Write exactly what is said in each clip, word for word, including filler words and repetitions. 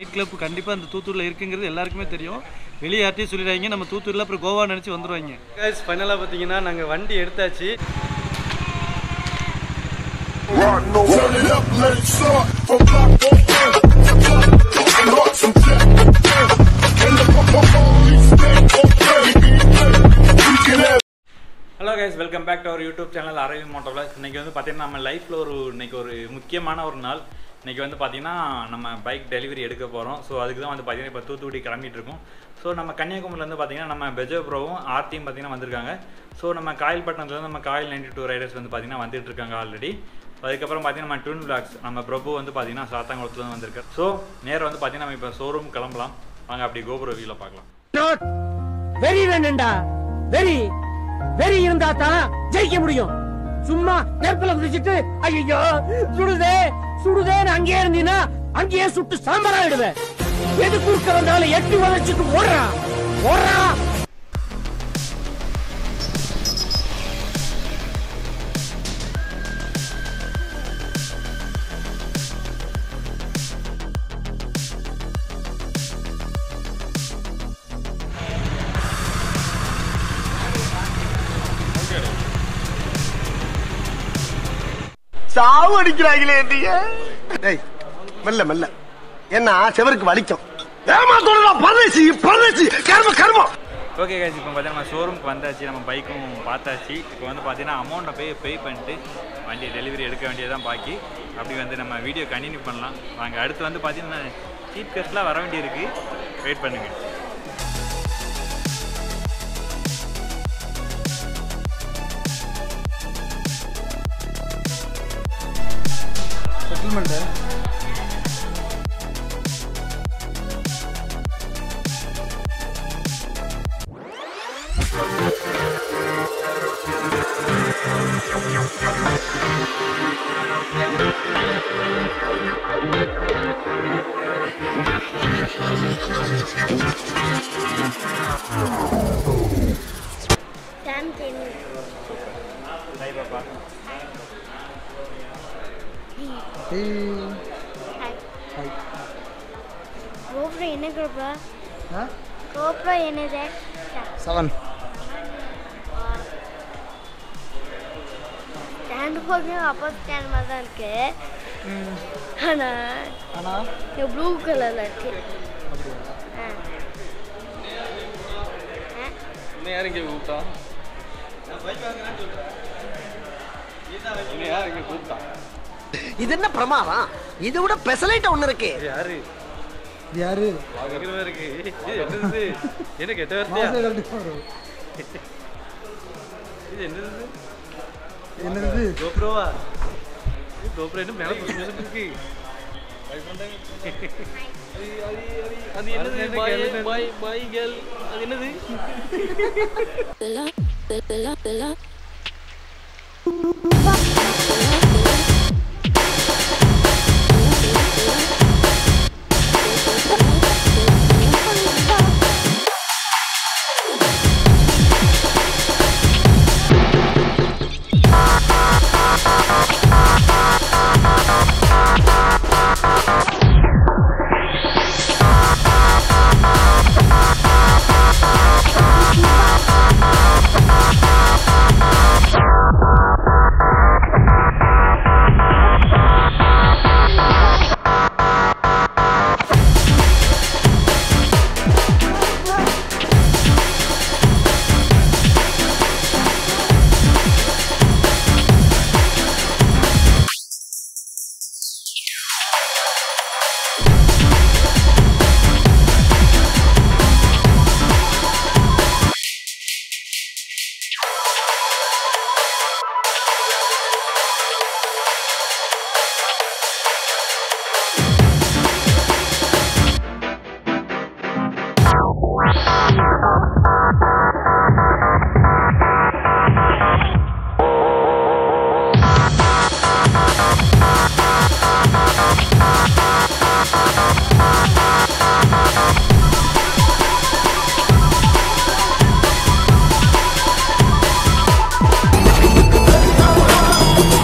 Night club கண்டிப்பாக அந்த தூத்தூரில் இருக்குங்கிறது எல்லாருக்குமே தெரியும். வெளியே யார்ட்டையும் சொல்லிடுறாங்க, நம்ம தூத்தூரில் அப்புறம் கோவா நினச்சி வந்துடுவாங்க. கைஸ் ஃபைனலாக பார்த்தீங்கன்னா நாங்கள் வண்டி எடுத்தாச்சு. Hello guys, welcome back to our YouTube channel Aravind moto vlogs. இன்றைக்கி வந்து பார்த்தீங்கன்னா நம்ம லைஃப்பில் ஒரு இன்றைக்கி ஒரு முக்கியமான ஒரு நாள். இன்றைக்கி வந்து பார்த்திங்கன்னா நம்ம பைக் டெலிவரி எடுக்க போகிறோம். ஸோ அதுக்கு தான் வந்து பார்த்திங்கன்னா இப்போ தூத்துக்குடி கிளம்பிட்டு இருக்கோம். ஸோ நம்ம கன்னியாகுமரியிலேருந்து பார்த்திங்கன்னா நம்ம பெஜோ ப்ரோவும் ஆர்த்தியும் பார்த்திங்கன்னா வந்திருக்காங்க. ஸோ நம்ம காயல்பட்டினத்துலேருந்து நம்ம காயில் நைன்டி டூ ரைடர்ஸ் வந்து பார்த்திங்கன்னா வந்துட்டு இருக்காங்க ஆல்ரெடி. அதுக்கப்புறம் பார்த்திங்கன்னா நம்ம ட்வின் விலாக்ஸ் நம்ம பிரபு வந்து பார்த்திங்கன்னா சாத்தாங்குளத்துலேருந்து வந்திருக்காரு. ஸோ நேரம் வந்து பார்த்திங்கன்னா நம்ம இப்போ ஷோரூம் கிளம்பலாம். வாங்க அப்படி கோபுர வியூவில் பார்க்கலாம். வெரி வேணுண்டா, வெரி வெரி இருந்தா தான் ஜெயிக்க முடியும். சும்மா நெருப்புல குதிச்சிட்டு ஐயோ சுடுதே சுடுதேன்னு அங்கேயே இருந்தீங்கன்னா அங்கேயே சுட்டு சாம்பரா விடுவேன். எது குறுக்க வந்தாலும் எட்டி வளைச்சிட்டு ஓடுறா ஓடுறா. சாவு அடிக்கிறாங்களே. டேய் மெல்ல மெல்ல என்ன செவருக்கு வலிக்கும். ஏமாத்தோடா பரதேசி பரதேசி கர்ம கர்மம். ஓகே கைஸ், இப்போ பார்த்தீங்கன்னா நம்ம ஷோரூமுக்கு வந்தாச்சு, நம்ம பைக்கும் பார்த்தாச்சு. இப்போ வந்து பார்த்தீங்கன்னா அமௌண்ட்டை போய் பே பண்ணிட்டு வண்டி டெலிவரி எடுக்க வேண்டியதான் பாக்கி. அப்படி வந்து நம்ம வீடியோ கண்டினியூ பண்ணலாம். வாங்க. அடுத்து வந்து பார்த்தீங்கன்னா சீப் கஸ்ட்லாம் வர வேண்டியிருக்கு, வெயிட் பண்ணுங்கள். செட்டில்மெண்ட்டு GoPro என்ன GoPro? Huh? GoPro என்னது? seven. ஸ்டாண்ட் போக அப்போ ஸ்டாண்ட் மாதிரி தான் இருக்கு. ஆனா ஆனா இது ப்ளூ கலர்ல இருக்கு. ஆ இன்னும் யார் இங்கே கூப்பிட்டா? நான் பைக் வாங்குறேன்னு சொல்கிறேன். இன்னும் யார் இங்கே கூப்பிட்டா? இது என்ன பிரமாதம்? இதை விட பெசலைட் ஒண்ணு இருக்கு. யாரு யாரு இருக்கு? என்னது என்ன கெட்ட வார்த்தையா? இது என்னது என்னது கோப்ரோவா? கோப்ரோ என்ன மேலே புரிஞ்சுட்டு இருக்கு. அது என்னது? பாய் பாய் பாய் கேர்ள், அது என்னது?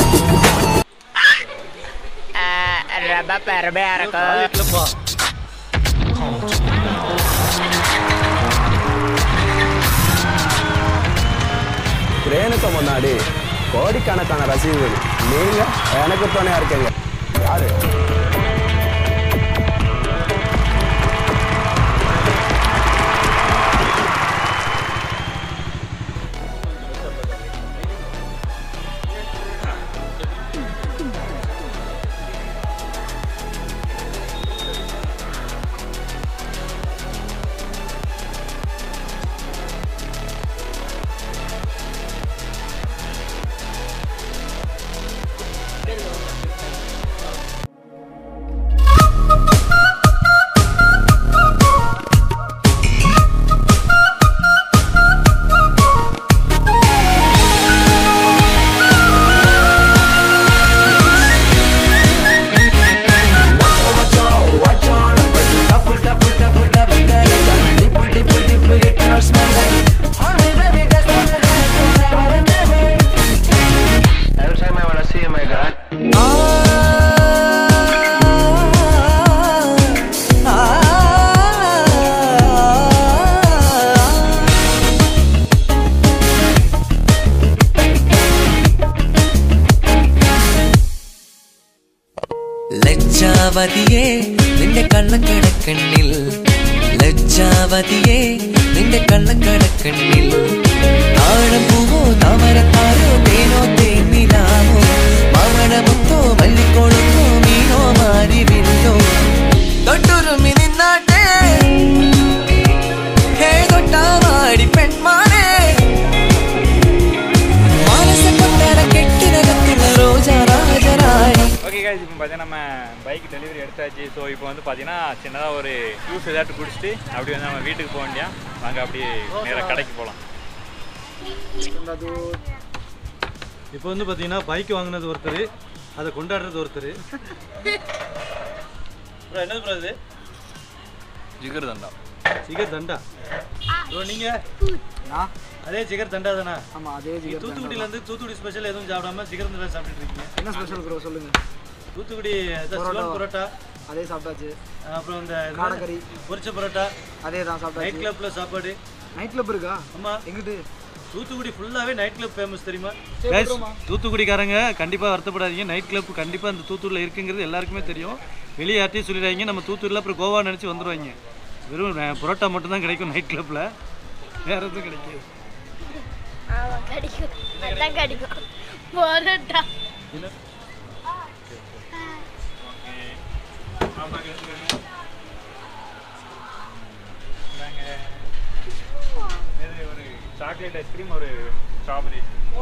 Berber ke கிரேனுக்கு முன்னாடி கோடிக்கணக்கான ரசிகர்கள் நீங்க எனக்கு துணையா இருக்கீங்க. யாரு? ലജ്ജാവതിയേ നിന്റെ കള്ളക്കടക്കണ്ണിൽ ലജ്ജാവതിയേ നിന്റെ കള്ളക്കടക്കണ്ണിൽ താഴം പൂവോ താമരത്താരോ തേനോ തേനിലാവോ മവണമുത്തോ മല്ലിക്കൊളുത്തോ മീനോ മാരിവില്ലോ തൊട്ടുരുമി നിന്നാട്ടെ ഹേ തൊട്ടാവാടി പെൺമാനേ മനസ്സ കൊണ്ടര കെട്ടിനകത്തുള്ള ரோஜா ராஜராணி. ஓகே गाइस, இப்போ பார்த்தீங்கன்னா நம்ம பைக் டெலிவரி எடுத்தாச்சு. ஸோ இப்போ வந்து பார்த்தீங்கன்னா சின்னதாக ஒரு ஜூஸ் ஏதாட்டு குடிச்சிட்டு அப்படி வந்து நம்ம வீட்டுக்கு போக வேண்டியா. வாங்க அப்படியே நேராக கடைக்கு போகலாம். இப்போ வந்து பார்த்தீங்கன்னா பைக் வாங்கினது ஒருத்தர், அதை கொண்டாடுறது ஒருத்தர். ப்ரோ என்னது ப்ரோ இது? ஜிகர் தண்டா. ஜிகர் தண்டா ப்ரோ. நீங்கள் அதே ஜிகர் தண்டா தானே? ஆமாம், அதே ஜிகர். தூத்துக்குடியிலேருந்து தூத்துக்குடி ஸ்பெஷல் எதுவும் சாப்பிடாம ஜிகர் தண்டா சாப்பிட்டுட்டு இருக்கீங்க. என்ன ஸ்பெஷல் ப்ரோ சொல்லுங்க? தூத்துக்குடி சிவன் பரோட்டா அதே சாப்பிட்டாச்சு. அப்புறம் இந்த காடக்கறி பொரிச்ச பரோட்டா அதே தான் சாப்பிட்டாச்சு. நைட் கிளப்ல சாப்பாடு. நைட் கிளப் இருக்கா? ஆமாம். எங்கிட்டு? தூத்துக்குடி ஃபுல்லாகவே நைட் கிளப் ஃபேமஸ் தெரியுமா? தூத்துக்குடிக்காரங்க கண்டிப்பாக வருத்தப்படாதீங்க. நைட் கிளப் கண்டிப்பாக அந்த தூத்துக்குடியில் இருக்குங்கிறது எல்லாருக்குமே தெரியும். வெளியே யார்ட்டையும் சொல்லிடுறாங்க நம்ம தூத்துக்குடியில் அப்புறம் கோவா நினச்சி வந்துடுவாங்க. வெறும் பரோட்டா மட்டும்தான் கிடைக்கும் நைட் கிளப்பில், வேறு எதுவும் கிடைக்காது. ஆமாம் கிடைக்கும், அதான் கிடைக்கும் பரோட்டா. ஒரு சாக்லேட் ஐஸ்கிரீம், ஒரு ஸ்ட்ராபெரி.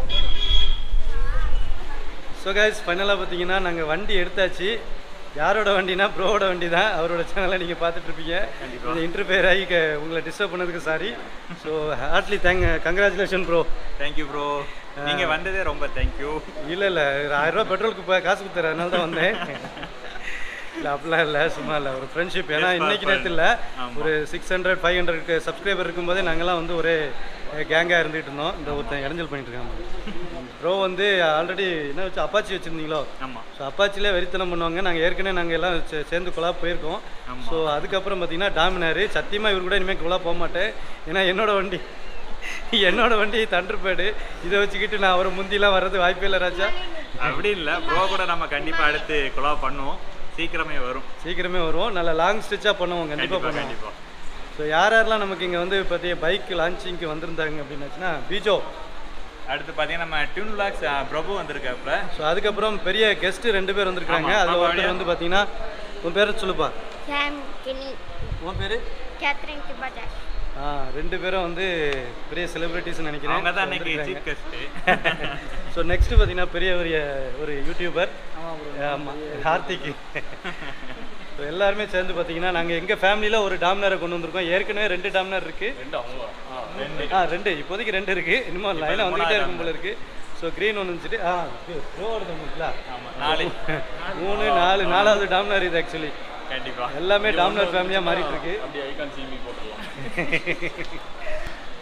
ஸோ கைஸ், ஃபைனலாக பார்த்தீங்கன்னா நாங்கள் வண்டி எடுத்தாச்சு. யாரோட வண்டினா ப்ரோவோட வண்டி தான். அவரோட சேனலை நீங்கள் பார்த்துட்ருப்பீங்க. இந்த இன்டர்ஃபியர் ஆகி உங்களை டிஸ்டர்ப் பண்ணதுக்கு sorry. So heartily thank congratulation bro. Thank you bro, நீங்கள் வந்ததே ரொம்ப தேங்க்யூ. இல்லை இல்லை ஒரு ஆயிரரூபா பெட்ரோலுக்கு இப்போ காசு கொடுத்தாரு, அதனால தான் வந்தேன். இல்லை அப்படிலாம் இல்லை, சும்மா இல்லை, ஒரு ஃப்ரெண்ட்ஷிப். ஏன்னா இன்றைக்கி நேரத்தில் இல்லை, ஒரு six hundred five hundred subscriber இருக்கும்போதே நாங்கள்லாம் வந்து ஒரே கேங்காக இருந்துகிட்டு இருந்தோம். இந்த ஒருத்தன் இடைஞ்சல் பண்ணிட்டு இருக்காங்க. ப்ரோ வந்து ஆல்ரெடி என்ன வச்சு அப்பாச்சி வச்சுருந்தீங்களோ? ஆமாம். ஸோ அப்பாச்சிலே வெறித்தனம் பண்ணுவாங்க. நாங்கள் ஏற்கனவே நாங்கள் எல்லாம் சேர்ந்து குழா போயிருக்கோம். ஸோ அதுக்கப்புறம் பார்த்தீங்கன்னா டாமினார். சத்தியமாக இவர் கூட இனிமேல் குழா போக மாட்டேன். ஏன்னா என்னோடய வண்டி என்னோட வண்டி தண்டர்பேடு. இதை வச்சுக்கிட்டு நான் அவரை முந்திலாம் வர்றது வாய்ப்பே இல்லை ராஜா. அப்படி இல்லை ப்ரோ, கூட நம்ம கண்டிப்பாக அடுத்து குழா பண்ணுவோம். சீக்கிரமே வரும், சீக்கிரமே வருவோம். நல்லா லாங் ஸ்டிச்சாக பண்ணுவோம், கண்டிப்பாக பண்ணுவோம். கண்டிப்பாக. ஸோ யார் யாரெல்லாம் நமக்கு இங்கே வந்து பார்த்திய பைக் லான்ச்சிங்க்கு வந்திருந்தாங்க அப்படின்னாச்சுன்னா பீஜோ. அடுத்து பார்த்தீங்கன்னா நம்ம டியூன் விளாக்ஸ் பிரபு வந்திருக்காப்புல. ஸோ அதுக்கப்புறம் பெரிய கெஸ்ட்டு ரெண்டு பேர் வந்திருக்காங்க. அதில் ஒருத்தர் வந்து பார்த்தீங்கன்னா, உன் பேரை சொல்லுப்பா. உன் பேர்? கேத்ரின் கிபாட்டா. ஆ, ரெண்டு பேரும் வந்து பெரிய செலிபிரிட்டிஸ்ன்னு நினைக்கிறேன். அவங்க தான் இன்னைக்கு சீஃப் கெஸ்ட்டு. ஸோ நெக்ஸ்ட்டு பார்த்தீங்கன்னா பெரிய ஒரு ஒரு யூடியூபர் கார்த்திக். ஸோ எல்லாருமே சேர்ந்து பார்த்தீங்கன்னா நாங்கள் எங்கள் ஃபேமிலியில் ஒரு டாமினரை கொண்டு வந்திருக்கோம். ஏற்கனவே ரெண்டு டாமினர் இருக்குது. ஆ ரெண்டு இப்போதைக்கு ரெண்டு இருக்குது. இன்னும் லைனாக வந்துகிட்டே இருக்கும் போல இருக்குது. ஸோ க்ரீன் ஒன்று வச்சுட்டு ஆ ரோடு நாலு மூணு நாலு நாலாவது டாமினர் இது. ஆக்சுவலி கண்டிப்பாக எல்லாமே டாமினர் ஃபேமிலியாக மாறிட்டு இருக்கு.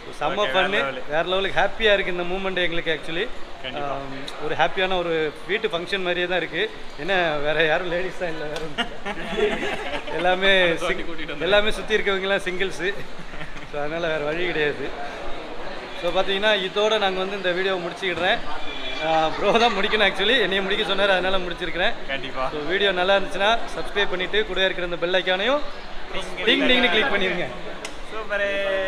செம்ம ஃபன்னு, வேற லெவலுக்கு ஹாப்பியாக இருக்குது இந்த மூமெண்ட் எங்களுக்கு. ஆக்சுவலி ஒரு ஹாப்பியான ஒரு வீட்டு ஃபங்க்ஷன் மாதிரியே தான் இருக்குது. ஏன்னா வேறு யாரும் லேடிஸ் தான் இல்லை, வேறு எல்லாமே எல்லாமே சுற்றி இருக்கவங்கலாம் சிங்கிள்ஸு. ஸோ அதனால் வேறு வழி கிடையாது. ஸோ பார்த்தீங்கன்னா இதோடு நாங்கள் வந்து இந்த வீடியோவை முடிச்சுக்கிடுறேன். ப்ரோ தான் முடிக்கணும், ஆக்சுவலி என்னையை முடிக்க சொன்னார், அதனால் முடிச்சிருக்கிறேன். கண்டிப்பாக. ஸோ வீடியோ நல்லா இருந்துச்சுன்னா சப்ஸ்கிரைப் பண்ணிவிட்டு கூட இருக்கிற இந்த பெல் ஐக்கானையும் டிங் டிங்னு கிளிக் பண்ணிடுங்க. சூப்பரே.